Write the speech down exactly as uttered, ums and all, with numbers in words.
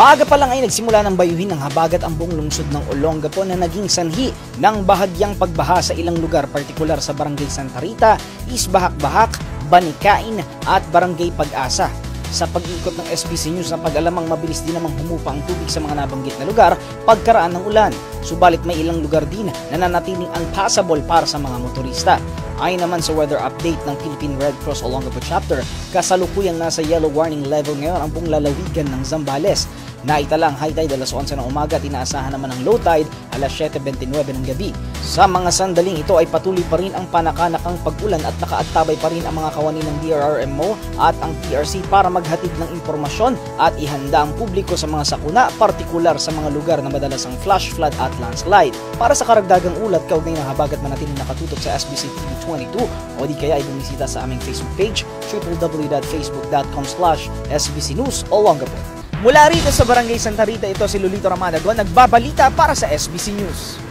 Maaga pa lang ay nagsimula ng bayuhin ng habagat ang buong lungsod ng Olongapo na naging sanhi ng bahagyang pagbaha sa ilang lugar, partikular sa Barangay Santa Rita, Isbahak-Bahak, Banikain at Barangay Pag-asa. Sa pag-ikot ng S B C News na pag-alamang mabilis din namang humupa ang tubig sa mga nabanggit na lugar pagkaraan ng ulan. Subalit may ilang lugar din na nanatiling unpassable para sa mga motorista. Ayon naman sa weather update ng Philippine Red Cross Olongapo Chapter, kasalukuyang nasa yellow warning level ngayon ang buong lalawigan ng Zambales. Naitala ang high tide alas onse ng umaga at inaasahan naman ang low tide alas siyete bentinanueve ng gabi. Sa mga sandaling ito ay patuloy pa rin ang panakanakang pag-ulan at nakaantabay pa rin ang mga kawani ng D R R M O at ang P R C para maghatid ng impormasyon at ihanda ang publiko sa mga sakuna, partikular sa mga lugar na madalas ang flash flood at landslide. Para sa karagdagang ulat, kaugnay ng habagat manatiling nakatutok sa S B C T V twenty-two o di kaya ay bumisita sa aming Facebook page w w w dot facebook dot com slash s b c news olongapo. Mula rito sa Barangay Santa Rita, ito si Lolito Ramanagua, nagbabalita para sa S B C News.